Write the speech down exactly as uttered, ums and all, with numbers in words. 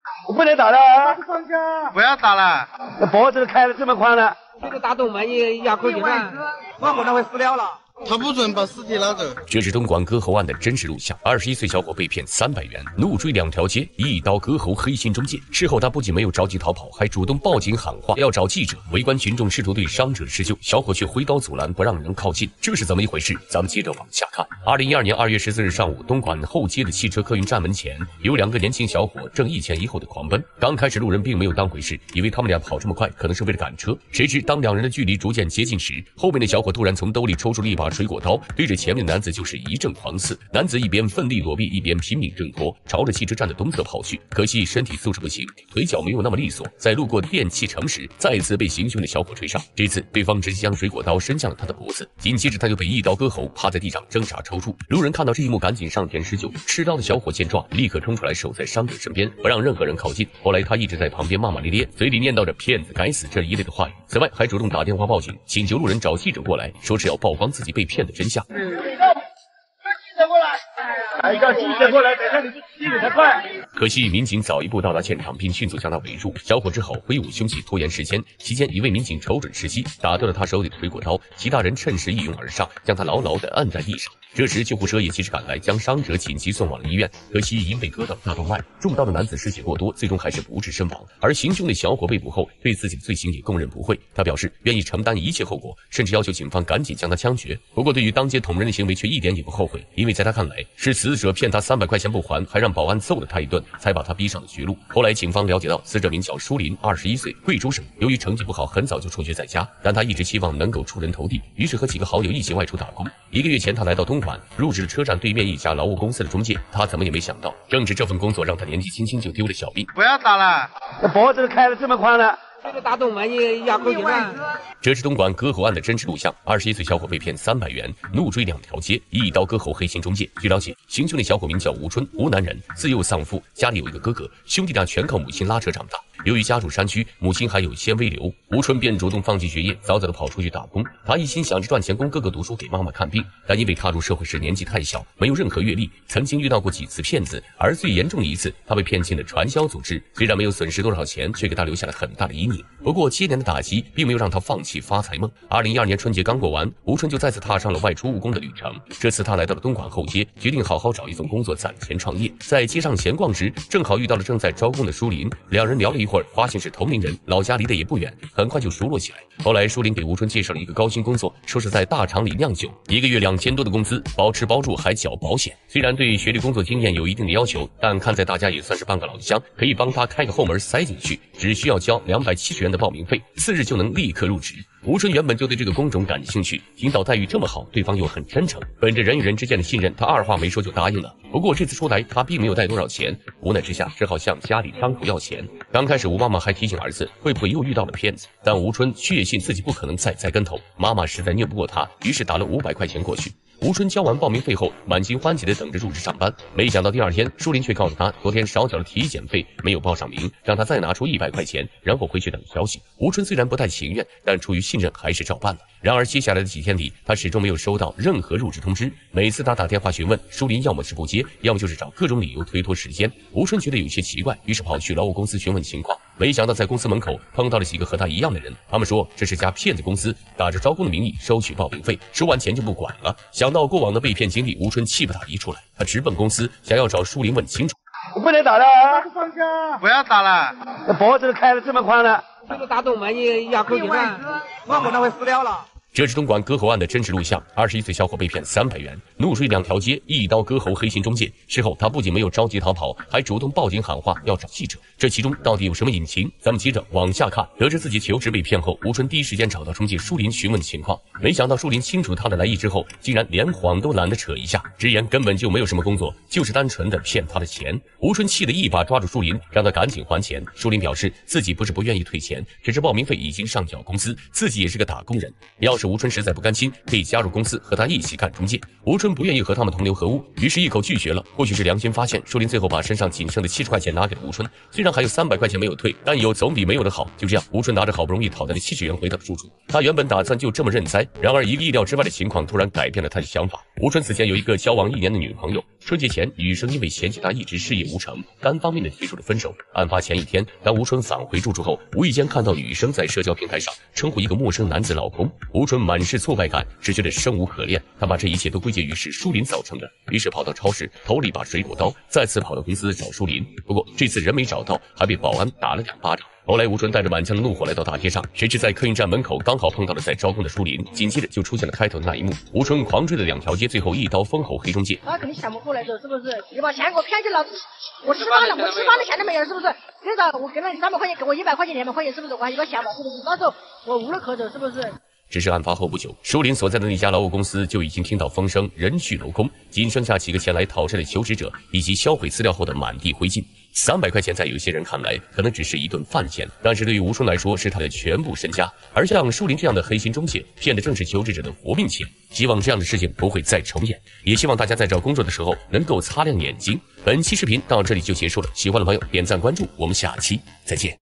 我不能打了。 不要打了。 那脖子开的这么宽了， 这个打动脉你压口井了， 我可能会死掉了。 他不准把尸体拿走。 这是东莞割喉案的真实录像。二十一岁小伙被骗三百元，怒追两条街，一刀割喉，黑心中介。事后他不仅没有着急逃跑，还主动报警喊话要找记者。围观群众试图对伤者施救，小伙却挥刀阻拦，不让人靠近。这是怎么一回事？咱们接着往下看。二零一二年二月十四日上午，东莞后街的汽车客运站门前，有两个年轻小伙正一前一后的狂奔。刚开始路人并没有当回事，以为他们俩跑这么快可能是为了赶车。谁知当两人的距离逐渐接近时，后面的小伙突然从兜里抽出了一把水果刀，对着前面的男子就是一阵狂刺。男子一边奋力躲避，一边拼命挣脱，朝着汽车站的东侧跑去。可惜身体素质不行，腿脚没有那么利索，在路过电器城时，再次被行凶的小伙追上。这次对方直接将水果刀伸向了他的脖子，紧接着他就被一刀割喉，趴在地上挣扎抽搐。路人看到这一幕，赶紧上前施救。持刀的小伙见状，立刻冲出来守在伤者身边，不让任何人靠近。后来他一直在旁边骂骂咧咧，嘴里念叨着骗子该死这一类的话语。此外还主动打电话报警，请求路人找记者过来，说是要曝光自己被骗的真相。 来一个记者过来，等下你去记者才快。 可惜民警早一步到达现场，并迅速将他围住。小伙只好挥舞凶器拖延时间。期间，一位民警瞅准时机，打断了他手里的水果刀，其他人趁势一拥而上，将他牢牢地按在地上。这时救护车也及时赶来，将伤者紧急送往了医院。可惜因被割到大动脉，中刀的男子失血过多，最终还是不治身亡。而行凶的小伙被捕后，对自己的罪行也供认不讳。他表示愿意承担一切后果，甚至要求警方赶紧将他枪决。不过对于当街捅人的行为却一点也不后悔，因为在他看来是死者骗他三百块钱不还，还让保安揍了他一顿，才把他逼上了绝路。后来警方了解到，死者名叫舒林，二十一岁，贵州省。由于成绩不好，很早就辍学在家，但他一直期望能够出人头地，于是和几个好友一起外出打工。一个月前，他来到东莞，入职了车站对面一家劳务公司的中介。他怎么也没想到，正是这份工作让他年纪轻轻就丢了小命。 不要打了， 那脖子开的这么宽了。 这个打动脉你压口井了。 这是东莞割喉案的真实录像。二十一岁小伙被骗三百元，怒追两条街，一刀割喉，黑心中介。据了解，行凶的小伙名叫吴春，湖南人，自幼丧父，家里有一个哥哥，兄弟俩全靠母亲拉扯长大。由于家住山区，母亲还有纤维瘤，吴春便主动放弃学业，早早的跑出去打工。他一心想着赚钱供哥哥读书，给妈妈看病，但因为踏入社会时年纪太小，没有任何阅历，曾经遇到过几次骗子，而最严重的一次，他被骗进了传销组织。虽然没有损失多少钱，却给他留下了很大的阴影。不过接连的打击并没有让他放弃发财梦。二零一二年春节刚过完，吴春就再次踏上了外出务工的旅程。这次他来到了东莞后街，决定好好找一份工作攒钱创业。在街上闲逛时，正好遇到了正在招工的舒林，两人聊了一会儿，发现是同龄人，老家离得也不远，很快就熟络起来。后来舒林给吴春介绍了一个高薪工作，说是在大厂里酿酒，一个月两千多的工资，包吃包住还缴保险。虽然对学历工作经验有一定的要求，但看在大家也算是半个老乡，可以帮他开个后门塞进去，只需要交两百七十元的报名费，次日就能立刻入职。吴春原本就对这个工种感兴趣，听到待遇这么好，对方又很真诚，本着人与人之间的信任，他二话没说就答应了。不过这次出来，他并没有带多少钱，无奈之下只好向家里张口要钱。刚开始吴妈妈还提醒儿子会不会又遇到了骗子，但吴春确信自己不可能再栽跟头，妈妈实在拗不过他，于是打了五百块钱过去。吴春交完报名费后，满心欢喜地等着入职上班，没想到第二天，舒林却告诉他，昨天少缴了体检费，没有报上名，让他再拿出一百块钱，然后回去等消息。吴春虽然不太情愿，但出于信任，还是照办了。然而接下来的几天里，他始终没有收到任何入职通知。每次他打电话询问，舒林要么是不接，要么就是找各种理由推脱时间。吴春觉得有些奇怪，于是跑去劳务公司询问情况。没想到在公司门口碰到了几个和他一样的人，他们说这是家骗子公司，打着招工的名义收取报名费，收完钱就不管了。想到过往的被骗经历，吴春气不打一处来，他直奔公司，想要找舒林问清楚。 我不能打了， 不要打了， 那脖子开的这么宽了， 这个打动脉你压口井了， 我可能会死掉了。 这是东莞割喉案的真实录像。二十一岁小伙被骗三百元，怒追两条街，一刀割喉，黑心中介。事后他不仅没有着急逃跑，还主动报警喊话要找记者。这其中到底有什么隐情？咱们接着往下看。得知自己求职被骗后，吴春第一时间找到中介舒林询问情况。没想到舒林清楚他的来意之后，竟然连谎都懒得扯一下，直言根本就没有什么工作，就是单纯的骗他的钱。吴春气得一把抓住舒林，让他赶紧还钱。舒林表示自己不是不愿意退钱，只是报名费已经上缴公司，自己也是个打工人，要是吴春实在不甘心，可以加入公司和他一起干中介。吴春不愿意和他们同流合污，于是一口拒绝了。或许是良心发现，舒林最后把身上仅剩的七十块钱拿给了吴春，虽然还有三百块钱没有退，但有总比没有的好。就这样，吴春拿着好不容易讨来的七十元回到了住处。他原本打算就这么认栽，然而一个意料之外的情况突然改变了他的想法。吴春此前有一个交往一年的女朋友，春节前女生因为嫌弃他一直事业无成，单方面的提出了分手。案发前一天，当吴春返回住处后，无意间看到女生在社交平台上称呼一个陌生男子老公，吴春满是挫败感，只觉得生无可恋。他把这一切都归结于是舒林造成的，于是跑到超市偷了一把水果刀，再次跑到公司找舒林。不过这次人没找到，还被保安打了两巴掌。后来吴春带着满腔的怒火来到大街上，谁知在客运站门口刚好碰到了在招工的舒林，紧接着就出现了开头的那一幕。吴春狂追了两条街，最后一刀封喉黑中介。 他肯定想不过来的，是不是？你把钱给我骗去，老子我吃饭了，我吃饭的钱都没有，是不是？至少我给了你三百块钱，给我一百块钱、两百块钱，是不是？我还有个想法，是不是？到时候我无路可走，是不是？ 只是案发后不久，舒林所在的那家劳务公司就已经听到风声，人去楼空，仅剩下几个前来讨债的求职者以及销毁资料后的满地灰烬。三百块钱在有些人看来可能只是一顿饭钱，但是对于吴春来说是他的全部身家。而像舒林这样的黑心中介，骗的正是求职者的活命钱。希望这样的事情不会再重演，也希望大家在找工作的时候能够擦亮眼睛。本期视频到这里就结束了，喜欢的朋友点赞关注，我们下期再见。